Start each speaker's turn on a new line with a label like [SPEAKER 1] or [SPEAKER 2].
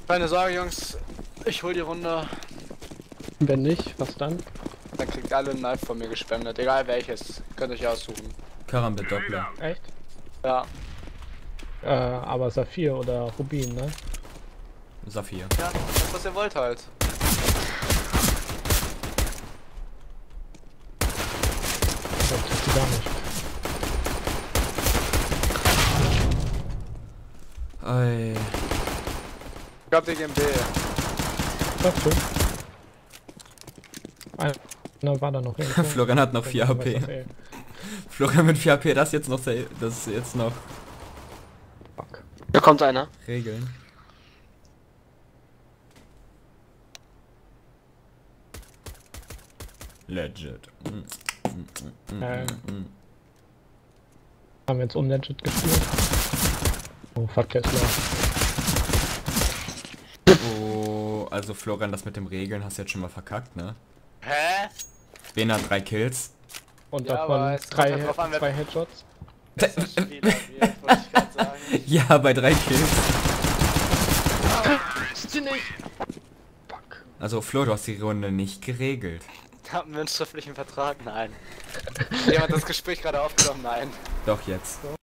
[SPEAKER 1] Keine Sorge, Jungs. Ich hol die Runde.
[SPEAKER 2] Wenn nicht, was dann?
[SPEAKER 1] Dann kriegt alle ein Knife von mir gespendet. Egal welches. Könnt ihr euch aussuchen.
[SPEAKER 3] Karambit Doppler.
[SPEAKER 2] Echt?
[SPEAKER 1] Ja.
[SPEAKER 2] Aber Saphir oder Rubin, ne?
[SPEAKER 3] Saphir.
[SPEAKER 1] Ja, das was ihr wollt halt.
[SPEAKER 2] Das tut sie gar nicht.
[SPEAKER 3] Ey.
[SPEAKER 1] Ich glaub, die gehen B.
[SPEAKER 2] Dazu. Einer war da noch irgendwo.
[SPEAKER 3] Florian hat noch 4 HP. Florian mit 4 HP, das jetzt noch, das ist jetzt noch
[SPEAKER 2] Fuck.
[SPEAKER 1] Da kommt einer.
[SPEAKER 3] Regeln. Legit.
[SPEAKER 2] Haben wir jetzt unlegit gespielt. Oh fuck, der ist low.
[SPEAKER 3] Oh, also Florian, das mit dem Regeln hast du jetzt schon mal verkackt, ne?
[SPEAKER 1] Hä?
[SPEAKER 3] Ben hat 3 Kills.
[SPEAKER 2] Und
[SPEAKER 1] Ja, aber
[SPEAKER 2] davon
[SPEAKER 1] es kommt halt
[SPEAKER 2] 3
[SPEAKER 1] drauf an, wer-
[SPEAKER 2] Headshots.
[SPEAKER 1] Besser Spieler wird, wollte ich gerade sagen.
[SPEAKER 3] Ja, bei 3 Kills.
[SPEAKER 2] Sie nicht! Fuck.
[SPEAKER 3] Also Flo, du hast die Runde nicht geregelt.
[SPEAKER 1] Haben wir einen schriftlichen Vertrag? Nein. Jemand hat das Gespräch gerade aufgenommen? Nein.
[SPEAKER 3] Doch jetzt.